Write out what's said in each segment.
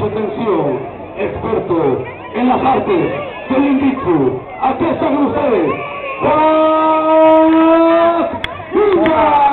su atención, experto en las artes del ninjutsu. Aquí están con ustedes, Black Ninja.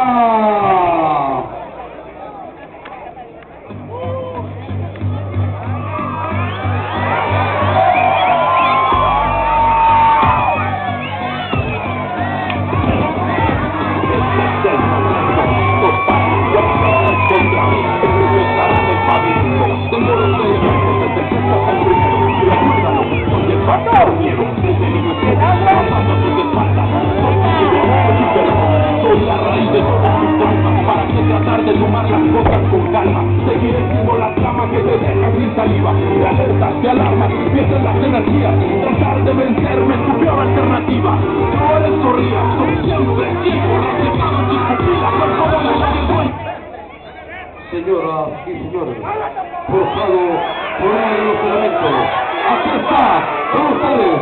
De tomar las cosas con calma, seguiré siendo la trama que te deja sin saliva, te alertas, te alarmas, pierdes las energías, tratar de vencerme es tu peor alternativa, no eres corrida, soy siempre reservado en tus pupilas, por favor no te cuenta. Señoras y señores, forzado por uno de los elementos, aquí está con ustedes,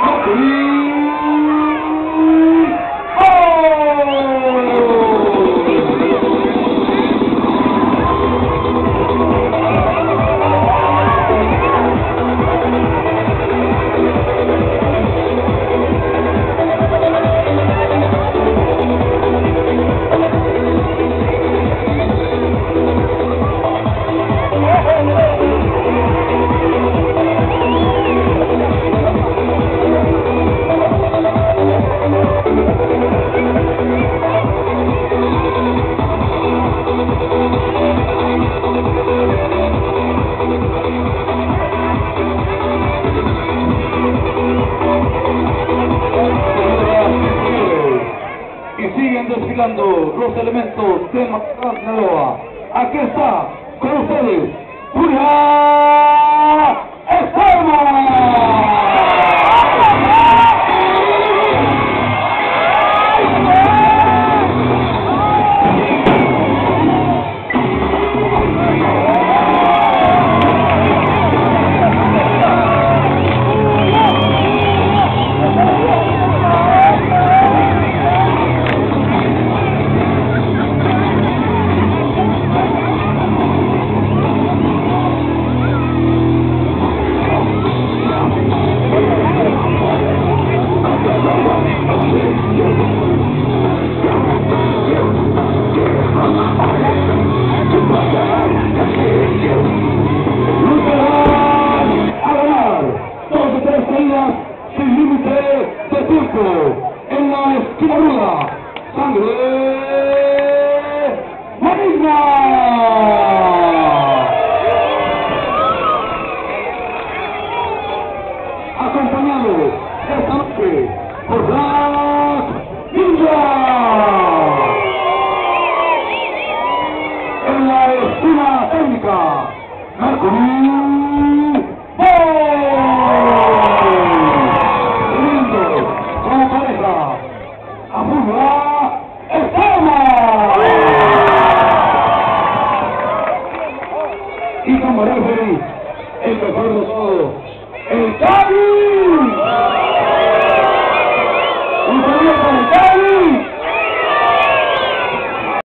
siguen desfilando los elementos de Sinaloa. Aquí está con ustedes, Julia Esparma. Sin límite de tiempo, en la esquina ruda, Sangre Maligna. Acompañado esta noche por Black Ninja. En la esquina técnica, Mercury